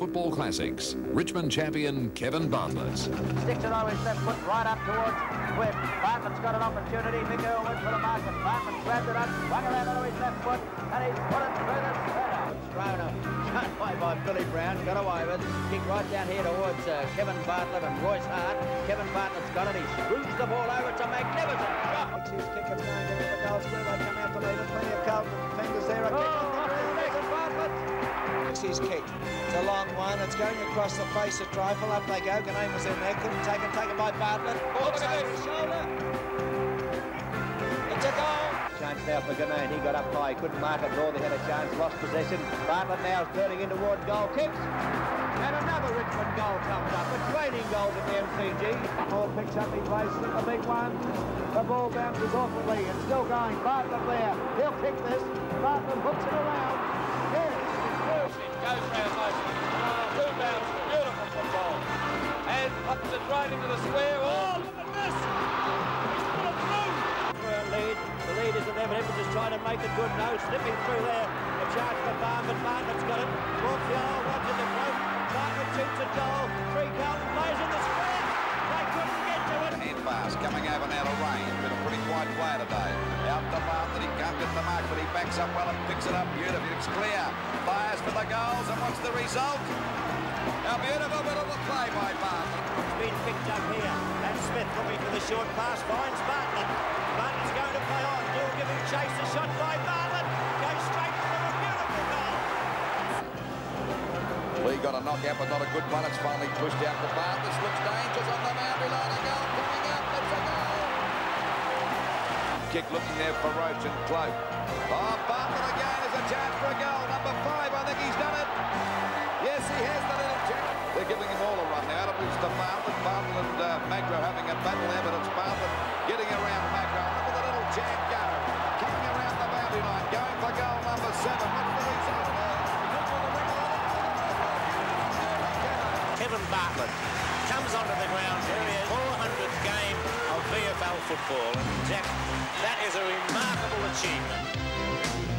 Football Classics. Richmond champion Kevin Bartlett. Sticks it over his left foot right up towards Webb. Bartlett's got an opportunity. Mick Earl went for the mark, and Bartlett grabbed it up, swung around onto his left foot, and he's put it through the centre. Thrown away by Billy Brown, got away with it. Kick right down here towards Kevin Bartlett and Royce Hart. Kevin Bartlett's got it. He screws the ball over. It's a magnificent shot. His kick is going to the goal square. They come out to lead it. Plenty of Carlton fingers there. A kick on the ground. Bartlett. His kick. It's a long one. It's going across the face of Trifle. Up they go. Ganane was in there. Couldn't take it. Taken by Bartlett. Hooks over his shoulder. It's a goal. Chance now for Ganane. He got up high. Couldn't mark it. Nor they had a chance. Lost possession. Bartlett now is turning in towards goal. Kicks. And another Richmond goal comes up. It's raining goals at the MCG. Ford picks up his place. A big one. The ball bounces awkwardly. It's still going. Bartlett there. He'll kick this. Bartlett hooks it around. Here. Goes round motion. Two bounce. Beautiful football. And pops it right into the square. Oh, look at this. He's put it through. For a lead. The lead isn't there, but Evans is trying to make it good. No, slipping through there. A chance for Bartlett. Bartlett's got it. Walks the hole. Watch in the throat. Bartlett shoots a goal. 3 Carlton plays in the square. They couldn't get to it. Hand pass coming over now to Rain. Been a pretty quiet player today. Out to Bartlett. He can't get the mark, but he backs up well and picks it up beautifully. It's clear. Fires for the goals, and what's the result? A beautiful bit of the play by Bartlett. It's been picked up here. And Smith looking for the short pass. Finds Bartlett. Bartlett's going to play on. Gill giving chase. The shot by Bartlett. Goes straight for a beautiful goal. Lee got a knockout, but not a good one. It's finally pushed out to Bartlett. This looks dangerous on the boundary line. A goal coming up. It's a goal. Kick looking there for Roach and Cloak. Oh, Bartlett again is a chance for a goal. Number 5, I think he's done it. Yes, he has the little chance. They're giving him all a run now. It was to Bartlett. Bartlett and Magro having a battle there, but it's Bartlett getting around Magro. Look at the little chant go. Coming around the boundary line. Going for goal number 7. What's the result? Kevin Bartlett comes onto the ground. There he is. 400th game of VFL football. And that is a remarkable achievement.